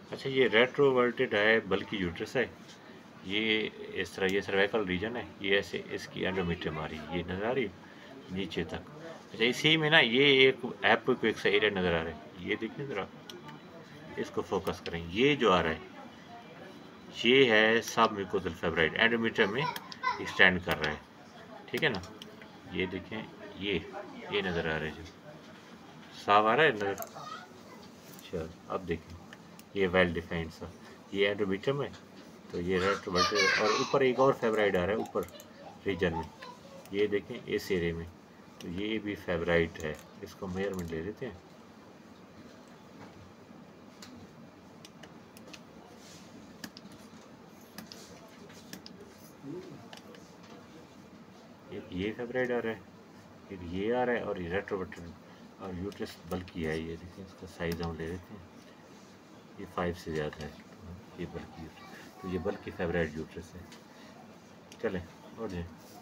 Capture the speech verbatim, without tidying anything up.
अच्छा, ये रेट्रोवर्टेड है बल्कि यूट्रस है, ये इस तरह ये सर्वाइकल रीजन है, ये ऐसे इसकी एंडोमीट्रियम आ रही है, ये नज़र आ रही है नीचे तक। अच्छा, इसी में ना ये एक एपोक्विक्स एरिया नज़र आ रहा है, ये देखिए ज़रा, इसको फोकस करें, ये जो आ रहा है ये है सब म्यूकोसल फेब्राइड, एंडोमीट्रियम में एक्सटेंड कर रहा है, ठीक है ना। ये देखें, ये ये नज़र आ रहा है, जो साफ आ रहा है नज़र। चलो अब देखें, ये वेल डिफाइंड सा, ये एंडोमीट्रियम है, तो ये रेट्रोवर्टेड, और ऊपर एक और फेब्राइड आ रहा है ऊपर रीजन में, ये देखें इस एरिया में, तो ये भी फेब्राइड है, इसको मेजरमेंट ले लेते हैं। एक ये फेब्राइड आ रहा है, एक ये आ रहा है, और ये रेट्रोवर्टेड, और यूट्रस बल्कि है, ये देखें इसका साइज हम ले लेते हैं, ये फाइव से ज़्यादा है, तो ये बल्कि यूट्रस, तो ये बल्कि फेब्राइड यूट्रस है। चलें और जाए।